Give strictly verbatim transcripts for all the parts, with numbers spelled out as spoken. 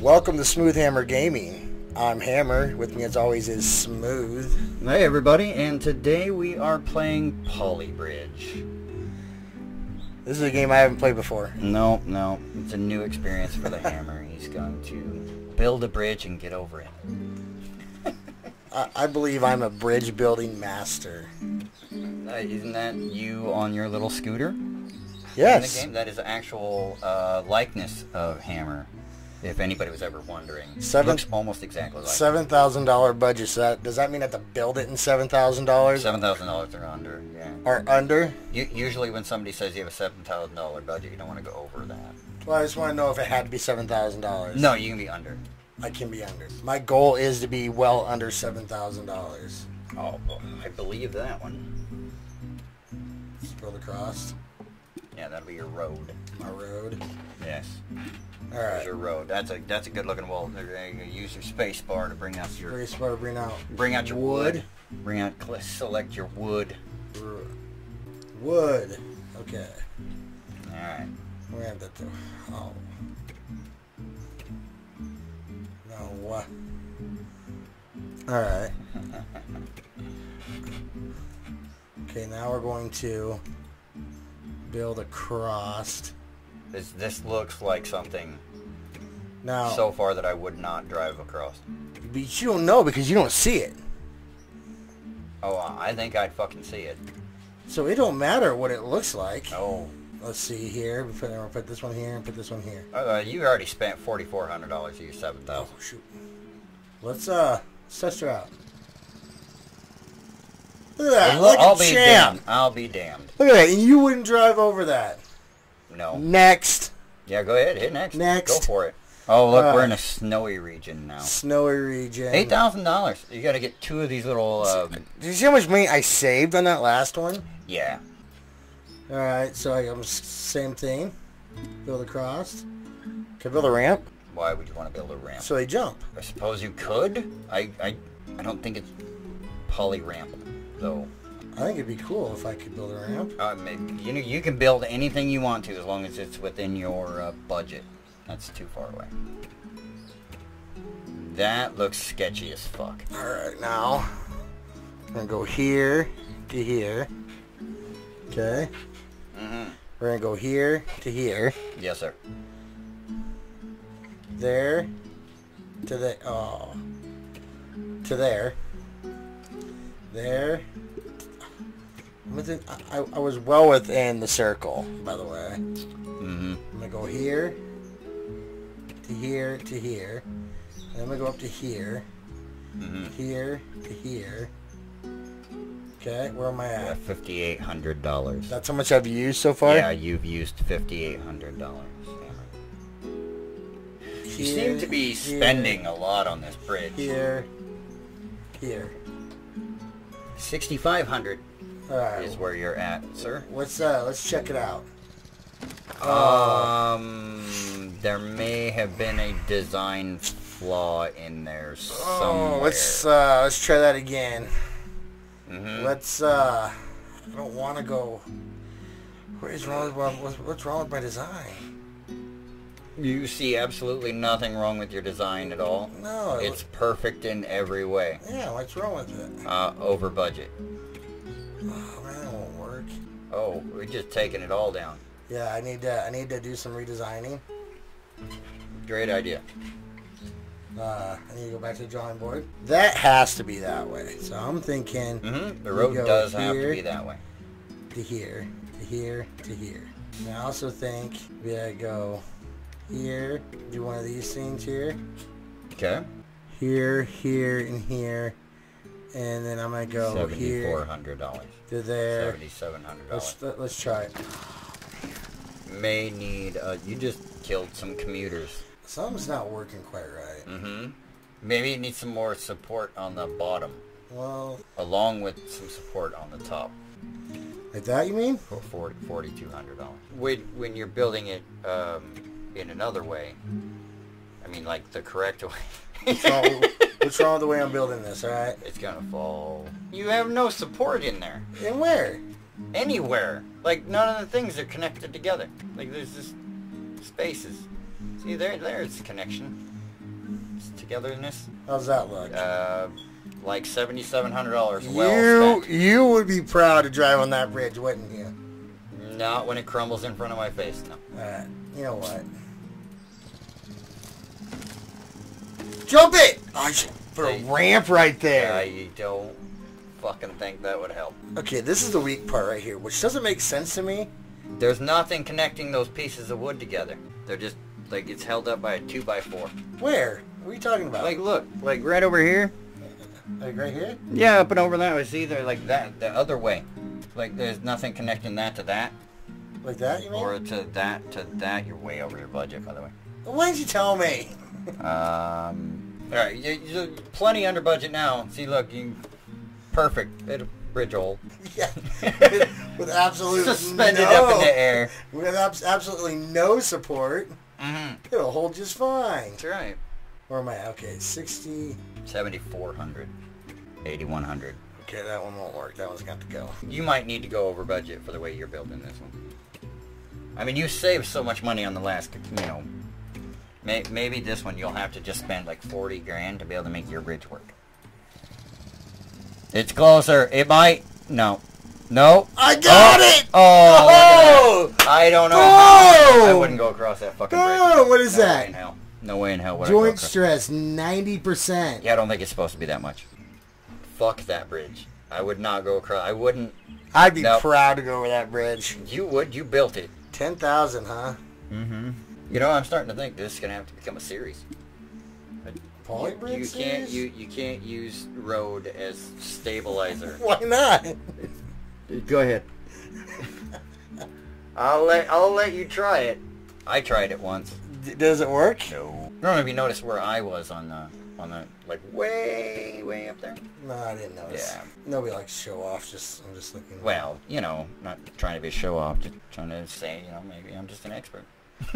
Welcome to Smooth Hammer Gaming. I'm Hammer. With me as always is Smooth. Hey everybody, and today we are playing Polybridge. This is a game I haven't played before. No, no, it's a new experience for the Hammer. He's going to build a bridge and get over it. I, I believe I'm a bridge building master. Uh, isn't that you on your little scooter? Yes. In the game? That is actual uh, likeness of Hammer. If anybody was ever wondering, Seven, it looks almost exactly like seven thousand dollar budget. So that, does that mean I have to build it in seven thousand dollars? Seven thousand dollars or under, yeah. Or under? U usually, when somebody says you have a seven thousand dollar budget, you don't want to go over that. Well, I just want to know if it had to be seven thousand dollars. No, you can be under. I can be under. My goal is to be well under seven thousand dollars. Oh, I believe that one. Let's build across. Yeah, that'll be your road. My road. Yes. All right. There's your road. That's a that's a good looking wall. There you go. Use your space bar to bring out your Very smart to bring out. bring out your wood. wood. Bring out select your wood. Wood. Okay. All right. We have that too. Oh. No. What? All right. Okay. Now we're going to build across. This this looks like something Now. so far that I would not drive across. But you don't know because you don't see it. Oh, I think I'd fucking see it. So it don't matter what it looks like. Oh. Let's see here. We put, we'll put this one here and put this one here. Uh, you already spent forty four hundred dollars of your seven thousand. Oh shoot. Let's uh let's test her out. Look at that. Like I'll a be champ. damned. I'll be damned. Look at that. And you wouldn't drive over that. No. Next. Yeah, go ahead. Hit next. Next. Go for it. Oh, look, Uh, we're in a snowy region now. Snowy region. Eight thousand dollars. You got to get two of these little. Uh, Did you see how much money I saved on that last one? yeah. All right, so I am same thing. Build across. Can I build a ramp? Why would you want to build a ramp? So they jump. I suppose you could. I I, I don't think it's poly ramp though. I think it'd be cool if I could build a ramp. Uh, maybe, you know, you can build anything you want to as long as it's within your uh, budget. That's too far away. That looks sketchy as fuck. All right, now I'm gonna go here to here. Okay. Mm-hmm. We're gonna go here to here. Yes, sir. There to the oh to there. There. Within, I, I was well within the circle, by the way. Mm-hmm. I'm gonna go here to here to here. And I'm gonna go up to here. Mm-hmm. Here to here. Okay, where am I Yeah, at? fifty-eight hundred dollars. That's how much I've used so far? Yeah, you've used fifty-eight hundred dollars. You seem to be spending here, a lot on this bridge. Here. Here. sixty-five hundred Alright. is where you're at, sir. Let's uh let's check it out. Um, there may have been a design flaw in there somewhere. Oh, let's uh let's try that again. Mm-hmm. Let's uh I don't want to go. What is wrong with what's, what's wrong with my design? You see absolutely nothing wrong with your design at all. No. It's perfect in every way. Yeah, what's wrong with it? Uh, over budget. Oh man, that won't work. Oh, we're just taking it all down. Yeah, I need to I need to do some redesigning. Great idea. Uh, I need to go back to the drawing board. That has to be that way. So I'm thinking Mm-hmm. The we road go does have to here be that way. to here, to here, to here. And I also think we gotta go here, do one of these things here. Okay. Here, here, and here. And then I'm gonna go Seventy-four here hundred dollars. to there. Seventy-seven hundred dollars. Let's let, let's try it. May need. Uh, you just killed some commuters. Something's not working quite right. Mm-hmm. Maybe it needs some more support on the bottom, Well, along with some support on the top. like that you mean? For forty, forty-two hundred dollars. When when you're building it um, in another way, I mean, like the correct way. What's wrong, what's wrong with the way I'm building this? All right. It's gonna fall. You have no support in there. And where? Anywhere. Like none of the things are connected together. Like there's just spaces. See there, there's connection. togetherness. How's that look? Uh, like seventy-seven hundred dollars. You Well spent. you would be proud to drive on that bridge, wouldn't you? Not when it crumbles in front of my face. No. Alright, you know what? Jump it! Oh, I should put a Hey. ramp right there. I don't fucking think that would help. Okay, this is the weak part right here, which doesn't make sense to me. There's nothing connecting those pieces of wood together. They're just like it's held up by a two by four. Where? What are you talking about? Like look, like right over here. Like right here? Yeah, up and over that was either like that, the other way. Like there's nothing connecting that to that, Like that, you mean? or to that to that. You're way over your budget, by the way. Why didn't you tell me? Um. All right, you, you're plenty under budget now. See, look, you perfect. Bit of bridge hole. Yeah. With, with absolute Suspended no, up in the air. With abs absolutely no support. Mm-hmm. It'll hold just fine. That's right. Where am I? Okay, sixty. seventy-four hundred. eighty-one hundred. Okay, that one won't work. That one's got to go. You might need to go over budget for the way you're building this one. I mean, you saved so much money on the last, you know, may, maybe this one you'll have to just spend like forty grand to be able to make your bridge work. It's closer. It might. No. No. I got oh. it! Oh! Oh! I don't know Boom! how. I wouldn't go across that fucking bridge. Boom! What is no that? Way in hell. No way in hell would I go Joint across. stress, ninety percent. Yeah, I don't think it's supposed to be that much. Fuck that bridge. I would not go across. I wouldn't. I'd be Nope. proud to go over that bridge. You would. You built it. ten thousand, huh? Mm-hmm. You know, I'm starting to think this is gonna have to become a series. Poly You, bridge you can't. series? You you can't use road as stabilizer. Why not? Go ahead. I'll let I'll let you try it. I tried it once. D does it work? No. I don't know if you noticed where I was on the on the like way way up there. No, I didn't notice. Yeah. Nobody likes to show off. Just I'm just looking. Well, you know, not trying to be a show off, just trying to say, you know, maybe I'm just an expert.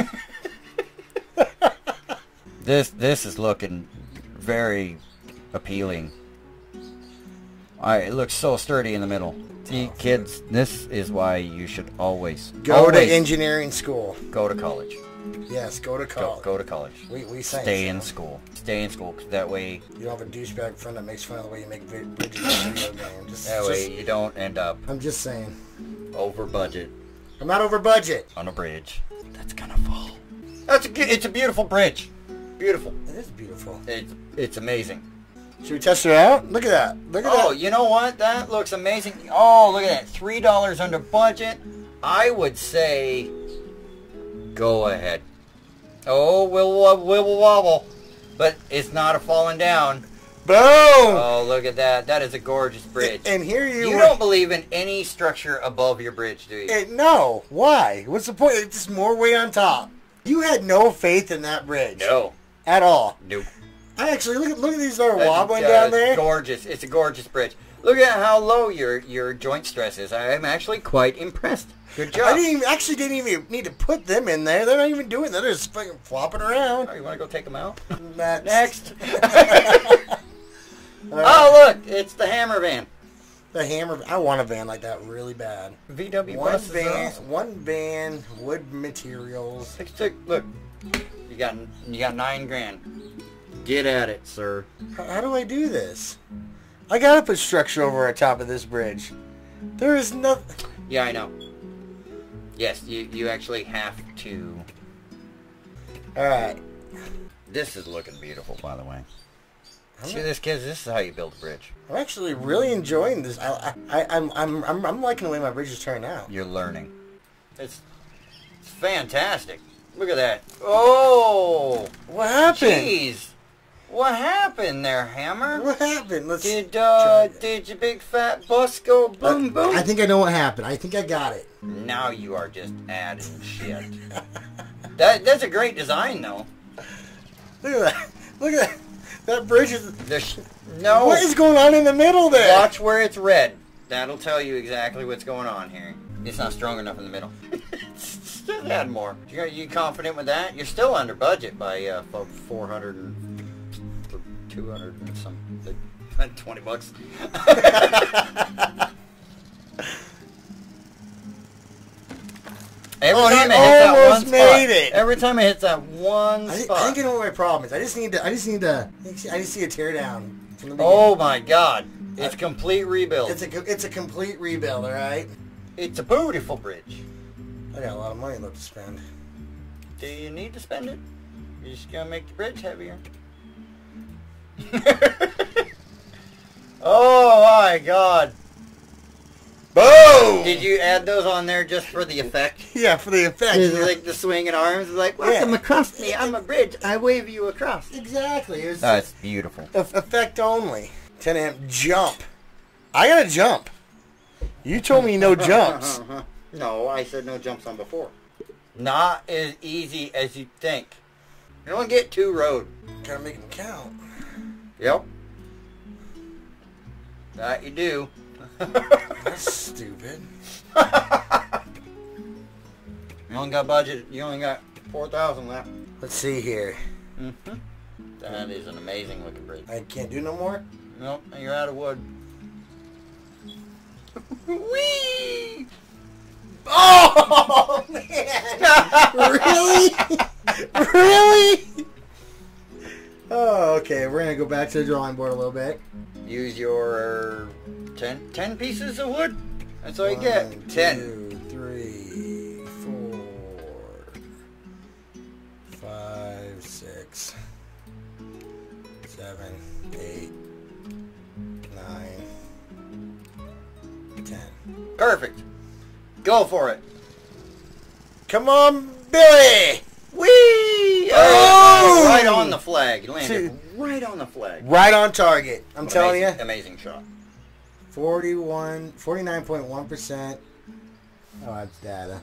this this is looking very appealing. Alright, it looks so sturdy in the middle. See, kids, this is why you should always Go always to engineering school. go to college. Yes, go to Go, college. go to college. We we say Stay so. in school. Stay in school, 'cause that way You don't have a douchebag friend that makes fun of the way you make vi- bridges in a video game. Just, that just, way you don't end up I'm just saying. over budget I'm not over budget. on a bridge that's gonna fall. That's a, it's a beautiful bridge. Beautiful. It is beautiful. It's it's amazing. Should we test it out? Look at that. Look at Oh, that. you know what? That looks amazing. Oh, look at that. Three dollars under budget. I would say go ahead. Oh, will will wobble. But it's not a falling down. Boom! Oh, look at that. That is a gorgeous bridge. And here you, You were- don't believe in any structure above your bridge, do you? Eh, no. Why? What's the point? It's just more weight on top. You had no faith in that bridge. No. At all. Nope. I actually look at look at these that are That's, wobbling uh, down there. Gorgeous. It's a gorgeous bridge. Look at how low your your joint stress is. I am actually quite impressed. Good job. I didn't even, actually didn't even need to put them in there. They're not even doing that. They're just fucking flopping around. Oh, you want to go take them out? That's- Next. All right. Oh, look. It's the Hammer van. The hammer. I want a van like that really bad. V W One buses are van, awesome. one van, wood materials. Take, take, look. You got you got nine grand. Get at it, sir. How, how do I do this? I gotta put structure over on top of this bridge. There is nothing. Yeah, I know. Yes, you you actually have to. All right. This is looking beautiful, by the way. I'm See not- this, kids? This is how you build a bridge. I'm actually really enjoying this. I, I, I'm, I'm, I'm, I'm liking the way my bridges turn out. You're learning. It's, it's fantastic. Look at that. Oh, What happened? jeez. What happened there, Hammer? What happened? Let's. Did try uh it. did your big fat bus go boom Uh, boom? I think I know what happened. I think I got it. Now you are just adding shit. That that's a great design though. Look at that. Look at that. That bridge is. The sh no. What is going on in the middle there? Watch where it's red. That'll tell you exactly what's going on here. It's not strong enough in the middle. Just add more. You you confident with that? You're still under budget by uh, four hundred and two hundred and some twenty bucks. Every Oh, time he it hits that one almost spot. made it. Every time it hits that one I, thi- spot. I think I know what my problem is. I just need to. I just need to. I just see a tear down from the beginning. Oh my God! It's Uh, complete rebuild. It's a co- it's a complete rebuild. All right. It's a beautiful bridge. I got a lot of money left to spend. Do you need to spend it? You're just gonna make the bridge heavier. Oh my God! Boom! Did you add those on there just for the effect? Yeah, for the effect. It's like the swinging arms, like welcome Yeah. across me. I'm a bridge. I wave you across. Exactly. It was Oh, it's beautiful. eff- effect only. ten amp jump. I got to jump. You told me no jumps. No, I said no jumps on before. Not as easy as you think. You don't get two road. Gotta make them count. Yep. That you do. That's stupid. You only got budget. You only got four thousand left. Let's see here. Mm-hmm. That is an amazing looking bridge. I can't do no more. Nope, you're out of wood. Whee! Oh man! Really? Really? Oh, okay. We're gonna go back to the drawing board a little bit. Use your ten, ten pieces of wood. That's all you One, get. ten. Two, three, four, five, six, seven, eight, nine, ten. Perfect. Go for it. Come on, Billy! Whee! Oh! Right on the flag. You landed Dude. right on the flag. Right on target. I'm telling you. Amazing, amazing shot. forty-one, forty-nine point one percent. Oh, that's data.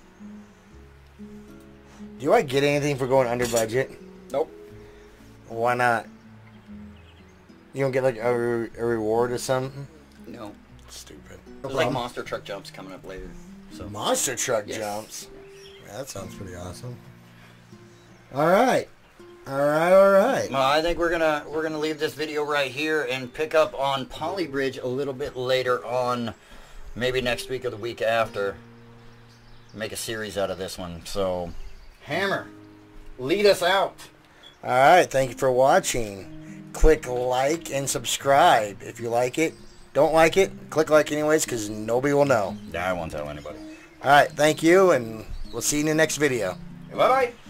Do I get anything for going under budget? Nope. Why not? You don't get like a, re- a reward or something? No. Stupid. There's like monster truck jumps coming up later. So Monster truck Yes. jumps. Yeah, that sounds pretty awesome. All right. All right, all right. Well, I think we're gonna we're gonna leave this video right here and pick up on Poly Bridge a little bit later on, maybe next week or the week after. Make a series out of this one. So, Hammer, lead us out. All right, thank you for watching. Click like and subscribe if you like it. Don't like it, click like anyways because nobody will know. Yeah, I won't tell anybody. All right, thank you, and we'll see you in the next video. Bye bye.